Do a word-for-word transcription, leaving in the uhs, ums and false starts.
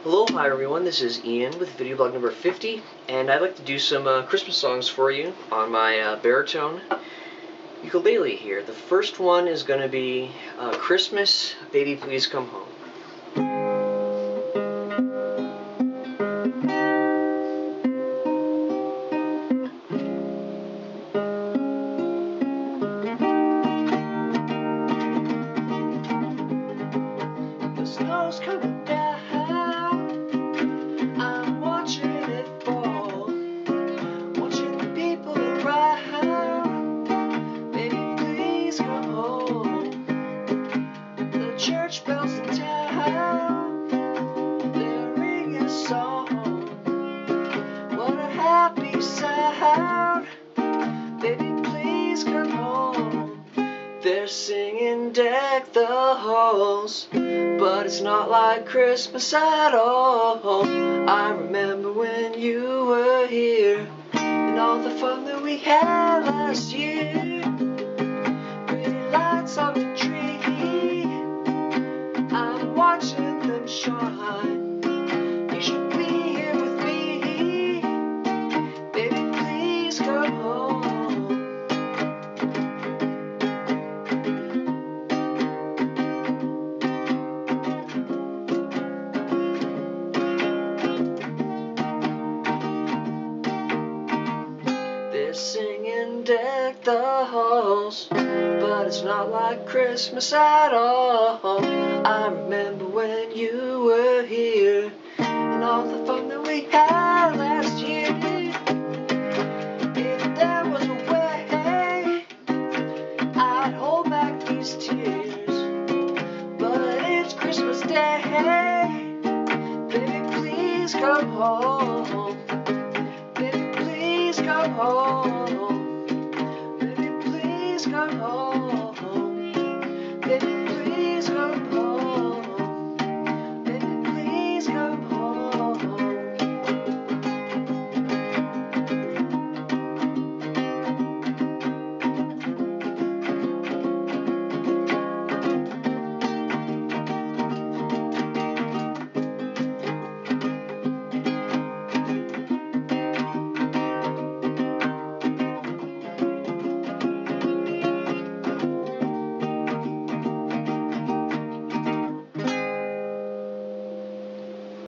Hello, hi everyone, this is Ian with video blog number fifty, and I'd like to do some uh, Christmas songs for you on my uh, baritone ukulele here. The first one is going to be uh, Christmas, Baby Please Come Home. The snow's coming down, I'm watching it fall, watching the people around, baby please come home. The church bells in town, they're ringing a song, what a happy sound, baby please come home. They're singing Deck the Halls, but it's not like Christmas at all. I remember when you were here, and all the fun that we had last year. Pretty lights on the tree, I'm watching them shine. You should be here with me, baby please come home. They're singing Deck the Halls, but it's not like Christmas at all. I remember when you were here, and all the fun that we had last year. If there was a way, I'd hold back these tears, but it's Christmas Day, baby please come home. Baby please come home. Baby please come home. Baby